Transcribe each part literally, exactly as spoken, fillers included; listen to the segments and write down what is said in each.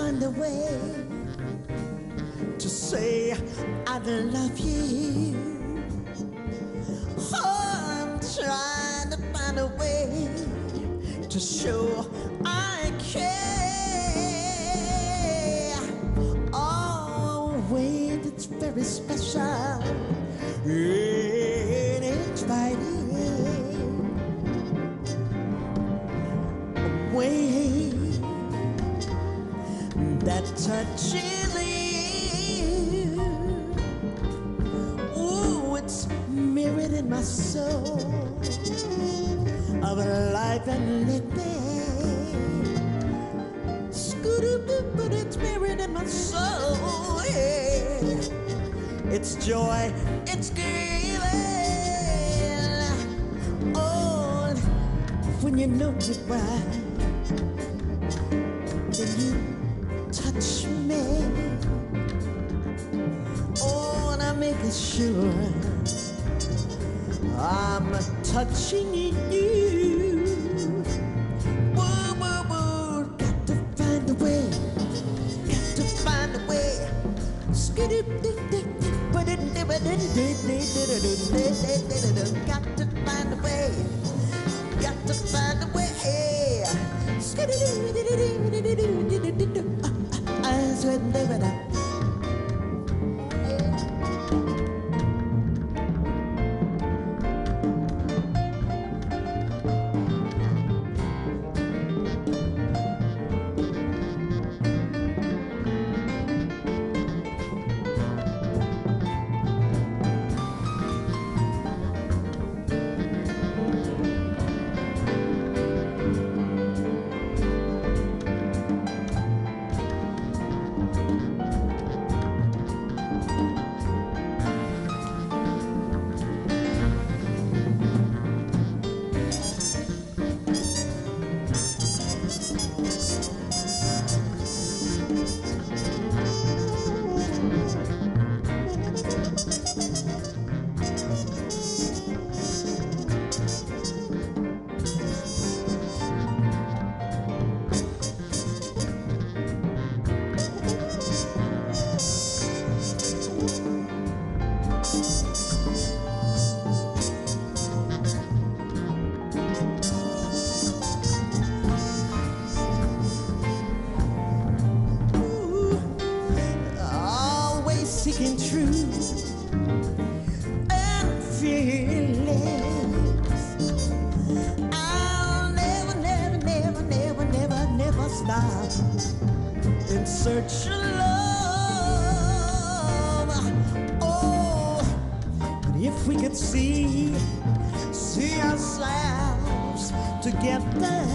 find a way to say I love you. Oh, I'm trying to find a way to show I care. Oh, a way that's very special. It ain't right. A way that touches you. Ooh, it's mirrored in my soul of a life and living. Scoo-doo-doo, but it's mirrored in my soul. Yeah. It's joy, it's giving. Oh, when you know it right, then you touch me. Oh, and I'm making sure I'm touching you. Woo, woo, woo. Got to find a way. Got to find a way. Got to find a way. Got to find a way. I swear to seeking truth and feelings. I'll never, never, never, never, never, never stop in search of love. Oh, but if we could see, see ourselves together,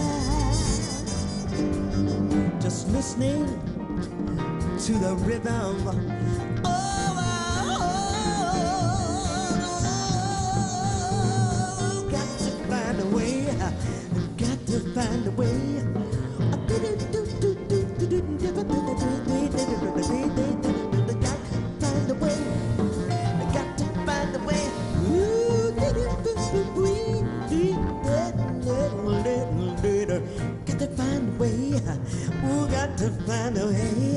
just listening to the rhythm. Find a way. Got to find a way. Got to find a way. Got to find a way. Ooh, got to find a way.